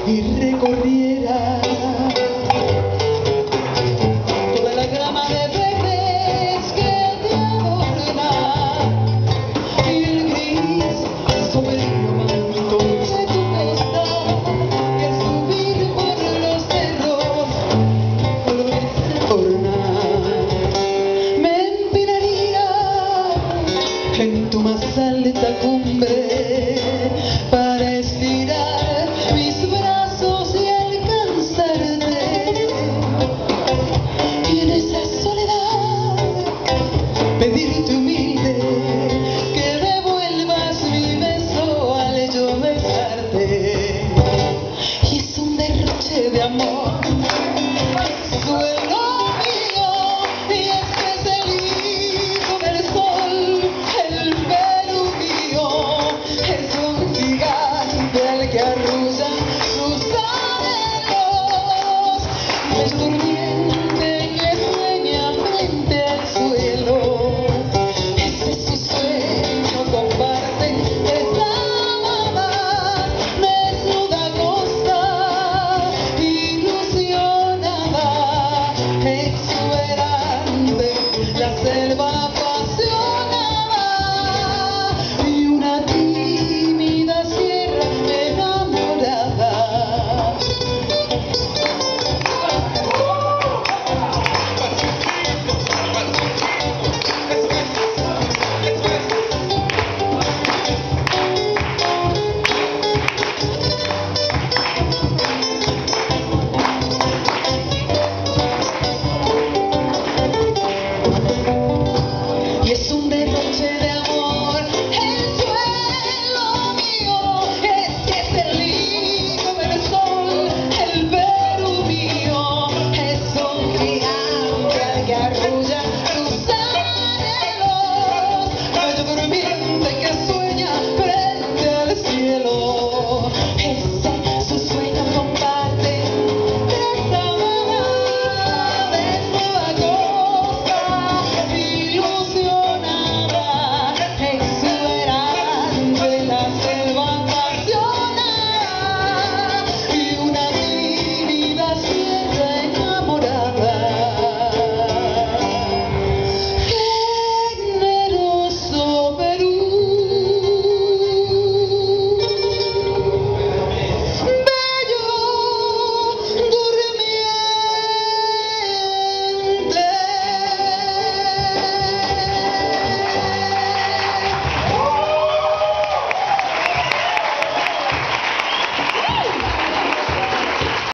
y recorriera toda la grama de verdes que te adorna y el gris sombrío manto de tu vista, y al subir por los cerros flores ornar. Me empinaría en tu más alta cumbre para estirar mis brazos y alcanzarte, y en esa soledad pedirte humilde que devuelvas mi beso al yo besarte. Y es un derroche de amor, suelo mío, y es que es el hijo del sol, el Perú mío, es un gigante al que arrullan sus anhelos, es durmiente que sueña frente al suelo, ese es su sueño, comparten esa mamá, desnuda costa, ilusionada, exuberante, la selva la apasionaba, y una tímida sierra enamorada. Y es un derroche de amor, el suelo mío, es que es el hijo del sol, el Perú mío, es un gigante al que arrulla tus anhelos, bello durmiente que sueña frente al cielo.